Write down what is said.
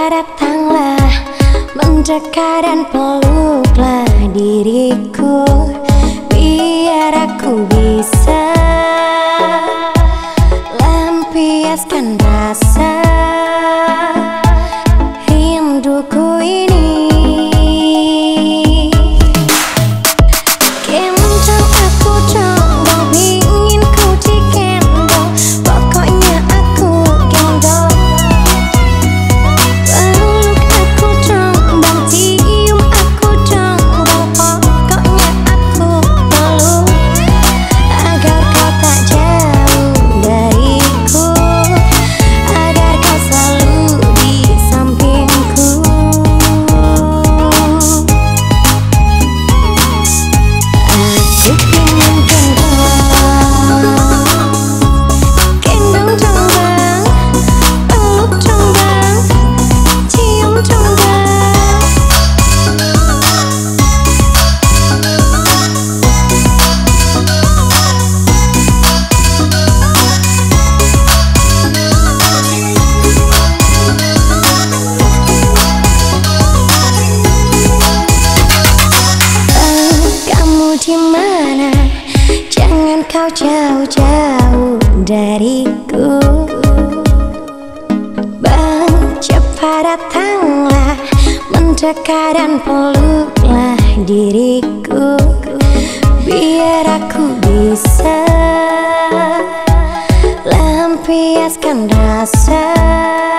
datanglah, mendekat dan peluklah diriku, biar aku bisa lampiaskan rasa rinduku ini. Kencang aku coba, ingin ku digendong, pokoknya aku gendong. Peluk aku coba, cium aku coba, pokoknya aku peluk, agar kau tak jauh dariku, agar kau selalu di sampingku. Aku ingin gendong coba, peluk coba, cium coba. Kamu di mana? Jangan kau jauh-jauh dariku. Bang, cepat datanglah, mendekat dan peluklah diriku, biar aku bisa lampiaskan rasa